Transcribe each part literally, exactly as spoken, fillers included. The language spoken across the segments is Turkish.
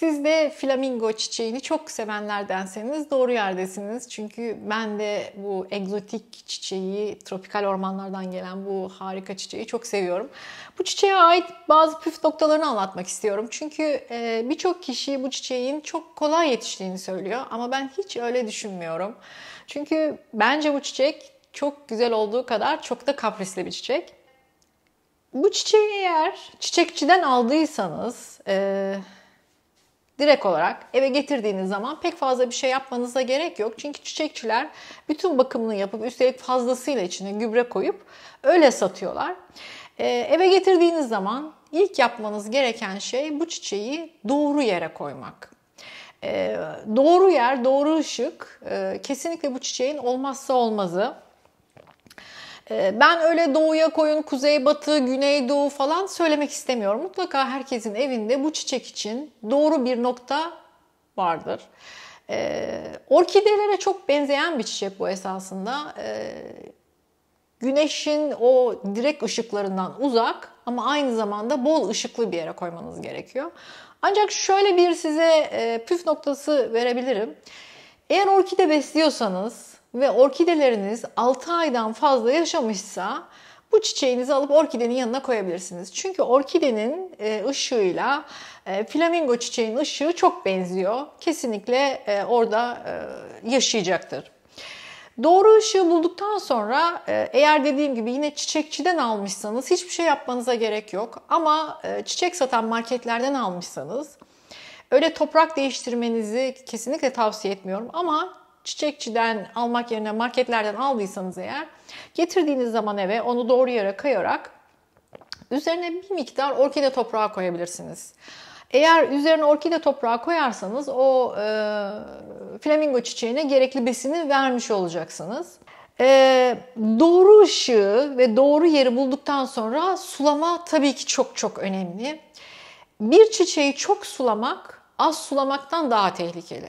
Siz de flamingo çiçeğini çok sevenlerdenseniz doğru yerdesiniz. Çünkü ben de bu egzotik çiçeği, tropikal ormanlardan gelen bu harika çiçeği çok seviyorum. Bu çiçeğe ait bazı püf noktalarını anlatmak istiyorum. Çünkü e, birçok kişi bu çiçeğin çok kolay yetiştiğini söylüyor. Ama ben hiç öyle düşünmüyorum. Çünkü bence bu çiçek çok güzel olduğu kadar çok da kaprisli bir çiçek. Bu çiçeği eğer çiçekçiden aldıysanız... E, Direkt olarak eve getirdiğiniz zaman pek fazla bir şey yapmanıza gerek yok. Çünkü çiçekçiler bütün bakımını yapıp üstelik fazlasıyla içine gübre koyup öyle satıyorlar. Ee, eve getirdiğiniz zaman ilk yapmanız gereken şey bu çiçeği doğru yere koymak. Ee, doğru yer, doğru ışık e, kesinlikle bu çiçeğin olmazsa olmazı. Ben öyle doğuya koyun, kuzeybatı, güneydoğu falan söylemek istemiyorum. Mutlaka herkesin evinde bu çiçek için doğru bir nokta vardır. Ee, orkidelere çok benzeyen bir çiçek bu esasında. Ee, güneşin o direkt ışıklarından uzak ama aynı zamanda bol ışıklı bir yere koymanız gerekiyor. Ancak şöyle bir size e, püf noktası verebilirim. Eğer orkide besliyorsanız ve orkideleriniz altı aydan fazla yaşamışsa bu çiçeğinizi alıp orkidenin yanına koyabilirsiniz. Çünkü orkidenin ışığıyla flamingo çiçeğinin ışığı çok benziyor. Kesinlikle orada yaşayacaktır. Doğru ışığı bulduktan sonra eğer dediğim gibi yine çiçekçiden almışsanız hiçbir şey yapmanıza gerek yok. Ama çiçek satan marketlerden almışsanız öyle toprak değiştirmenizi kesinlikle tavsiye etmiyorum. Ama çiçekçiden almak yerine marketlerden aldıysanız eğer getirdiğiniz zaman eve onu doğru yere kayarak üzerine bir miktar orkide toprağı koyabilirsiniz. Eğer üzerine orkide toprağı koyarsanız o e, flamingo çiçeğine gerekli besini vermiş olacaksınız. E, doğru ışığı ve doğru yeri bulduktan sonra sulama tabii ki çok çok önemli. Bir çiçeği çok sulamak az sulamaktan daha tehlikeli.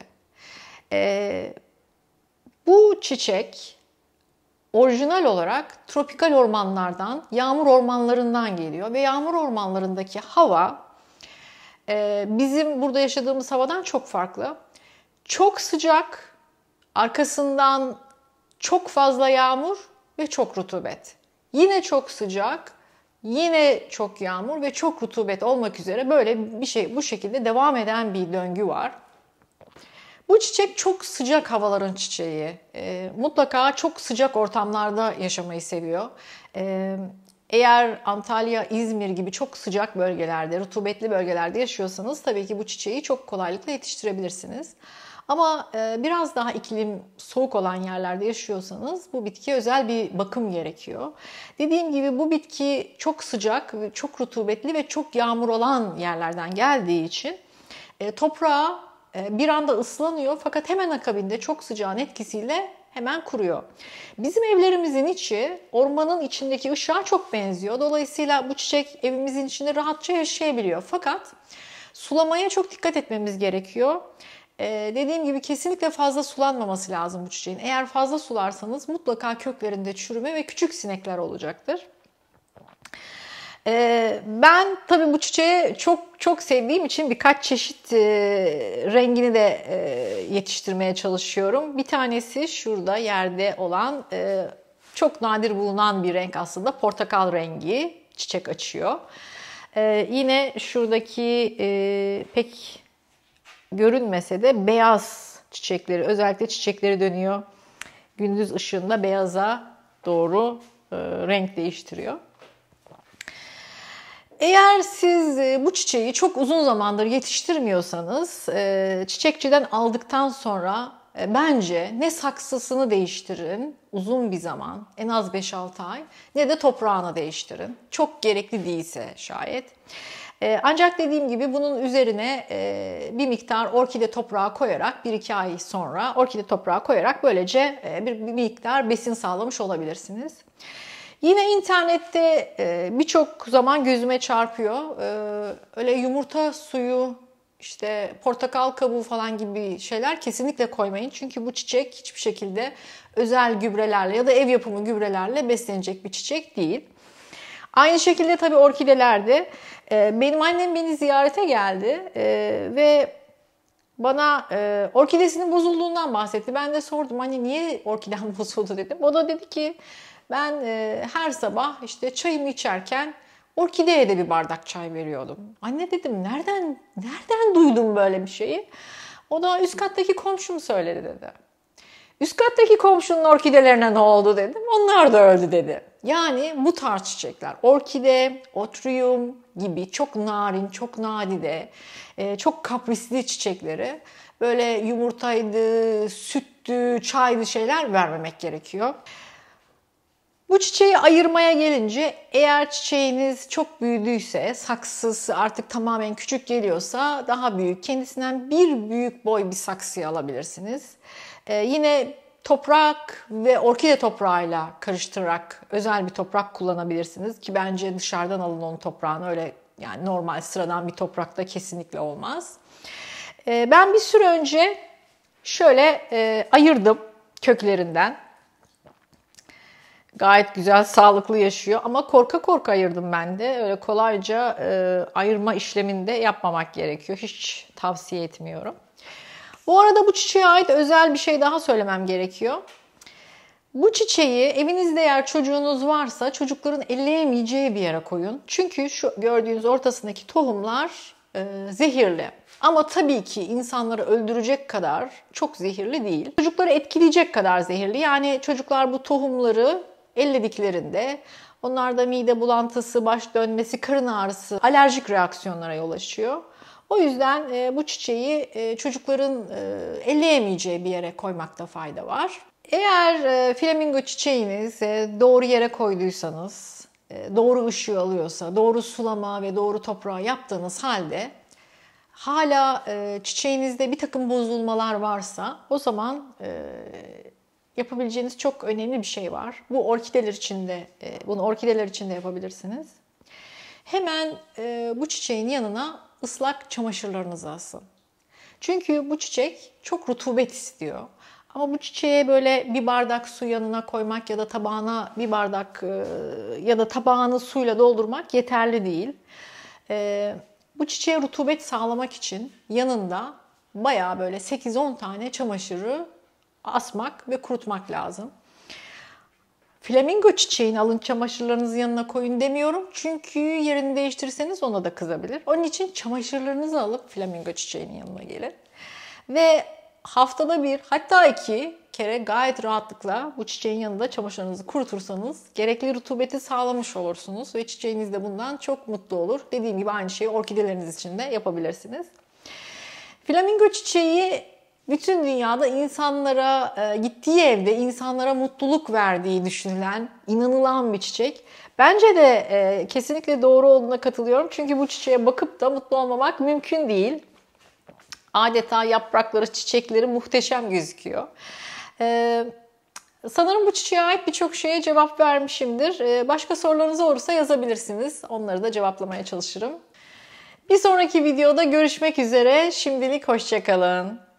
E, bu çiçek orijinal olarak tropikal ormanlardan, yağmur ormanlarından geliyor ve yağmur ormanlarındaki hava bizim burada yaşadığımız havadan çok farklı. Çok sıcak, arkasından çok fazla yağmur ve çok rutubet. Yine çok sıcak, yine çok yağmur ve çok rutubet olmak üzere böyle bir şey bu şekilde devam eden bir döngü var. Bu çiçek çok sıcak havaların çiçeği. E, mutlaka çok sıcak ortamlarda yaşamayı seviyor. E, eğer Antalya, İzmir gibi çok sıcak bölgelerde, rutubetli bölgelerde yaşıyorsanız tabii ki bu çiçeği çok kolaylıkla yetiştirebilirsiniz. Ama e, biraz daha iklim soğuk olan yerlerde yaşıyorsanız bu bitkiye özel bir bakım gerekiyor. Dediğim gibi bu bitki çok sıcak, çok rutubetli ve çok yağmur olan yerlerden geldiği için e, toprağa bir anda ıslanıyor fakat hemen akabinde çok sıcağın etkisiyle hemen kuruyor. Bizim evlerimizin içi ormanın içindeki ışığa çok benziyor. Dolayısıyla bu çiçek evimizin içinde rahatça yaşayabiliyor. Fakat sulamaya çok dikkat etmemiz gerekiyor. Ee, dediğim gibi kesinlikle fazla sulanmaması lazım bu çiçeğin. Eğer fazla sularsanız mutlaka köklerinde çürüme ve küçük sinekler olacaktır. Ben tabii bu çiçeği çok çok sevdiğim için birkaç çeşit rengini de yetiştirmeye çalışıyorum. Bir tanesi şurada yerde olan çok nadir bulunan bir renk aslında portakal rengi çiçek açıyor. Yine şuradaki pek görünmese de beyaz çiçekleri özellikle çiçekleri dönüyor. Gündüz ışığında beyaza doğru renk değiştiriyor. Eğer siz bu çiçeği çok uzun zamandır yetiştirmiyorsanız, çiçekçiden aldıktan sonra bence ne saksısını değiştirin uzun bir zaman, en az beş altı ay, ne de toprağını değiştirin. Çok gerekli değilse şayet. Ancak dediğim gibi bunun üzerine bir miktar orkide toprağı koyarak bir iki ay sonra orkide toprağı koyarak böylece bir miktar besin sağlamış olabilirsiniz. Yine internette birçok zaman gözüme çarpıyor. Öyle yumurta suyu, işte portakal kabuğu falan gibi şeyler kesinlikle koymayın. Çünkü bu çiçek hiçbir şekilde özel gübrelerle ya da ev yapımı gübrelerle beslenecek bir çiçek değil. Aynı şekilde tabii orkidelerde benim annem beni ziyarete geldi ve Bana e, orkidesinin bozulduğundan bahsetti. Ben de sordum hani niye orkiden bozuldu dedim. O da dedi ki ben e, her sabah işte çayımı içerken orkideye de bir bardak çay veriyordum. Anne dedim nereden nereden duydum böyle bir şeyi? O da üst kattaki komşum söyledi dedi. Üst kattaki komşunun orkidelerine ne oldu dedim. Onlar da öldü dedi. Yani bu tarz çiçekler, orkide, otrium gibi çok narin, çok nadide, çok kaprisli çiçekleri böyle yumurtaydı, süttü, çaydı şeyler vermemek gerekiyor. Bu çiçeği ayırmaya gelince eğer çiçeğiniz çok büyüdüyse, saksısı artık tamamen küçük geliyorsa daha büyük, kendisinden bir büyük boy bir saksıyı alabilirsiniz. Ee, yine toprak ve orkide toprağıyla karıştırarak özel bir toprak kullanabilirsiniz ki bence dışarıdan alın onun toprağını öyle yani normal sıradan bir toprakta kesinlikle olmaz. Ee, ben bir süre önce şöyle e, ayırdım köklerinden. Gayet güzel, sağlıklı yaşıyor ama korka korka ayırdım ben de. Öyle kolayca e, ayırma işleminde yapmamak gerekiyor. Hiç tavsiye etmiyorum. Bu arada bu çiçeğe ait özel bir şey daha söylemem gerekiyor. Bu çiçeği evinizde eğer çocuğunuz varsa çocukların elleyemeyeceği bir yere koyun. Çünkü şu gördüğünüz ortasındaki tohumlar e, zehirli. Ama tabii ki insanları öldürecek kadar çok zehirli değil. Çocukları etkileyecek kadar zehirli. Yani çocuklar bu tohumları ellediklerinde onlarda mide bulantısı, baş dönmesi, karın ağrısı, alerjik reaksiyonlara yol açıyor. O yüzden e, bu çiçeği e, çocukların e, elleyemeyeceği bir yere koymakta fayda var. Eğer e, flamingo çiçeğiniz e, doğru yere koyduysanız, e, doğru ışığı alıyorsa, doğru sulama ve doğru toprağı yaptığınız halde hala e, çiçeğinizde bir takım bozulmalar varsa o zaman e, yapabileceğiniz çok önemli bir şey var. Bu orkideler için de, e, bunu orkideler için de yapabilirsiniz. Hemen e, bu çiçeğin yanına ıslak çamaşırlarınızı asın. Çünkü bu çiçek çok rutubet istiyor. Ama bu çiçeğe böyle bir bardak su yanına koymak ya da tabağına bir bardak e, ya da tabağını suyla doldurmak yeterli değil. E, bu çiçeğe rutubet sağlamak için yanında bayağı böyle sekiz on tane çamaşırı asmak ve kurutmak lazım. Flamingo çiçeğini alın çamaşırlarınızı yanına koyun demiyorum. Çünkü yerini değiştirirseniz ona da kızabilir. Onun için çamaşırlarınızı alıp flamingo çiçeğinin yanına gelin. Ve haftada bir hatta iki kere gayet rahatlıkla bu çiçeğin yanında çamaşırlarınızı kurutursanız gerekli rutubeti sağlamış olursunuz. Ve çiçeğiniz de bundan çok mutlu olur. Dediğim gibi aynı şeyi orkideleriniz için de yapabilirsiniz. Flamingo çiçeği bütün dünyada insanlara gittiği evde insanlara mutluluk verdiği düşünülen, inanılan bir çiçek. Bence de kesinlikle doğru olduğuna katılıyorum. Çünkü bu çiçeğe bakıp da mutlu olmamak mümkün değil. Adeta yaprakları, çiçekleri muhteşem gözüküyor. Sanırım bu çiçeğe ait birçok şeye cevap vermişimdir. Başka sorularınız olursa yazabilirsiniz. Onları da cevaplamaya çalışırım. Bir sonraki videoda görüşmek üzere. Şimdilik hoşça kalın.